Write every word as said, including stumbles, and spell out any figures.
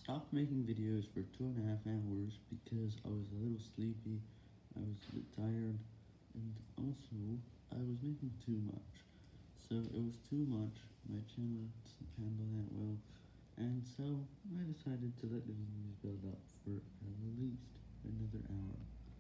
stopped making videos for two and a half hours because I was a little sleepy, I was a bit tired, and also I was making too much. So it was too much, my channel doesn't handle that well, and so I decided to let the videos build up for at least another hour.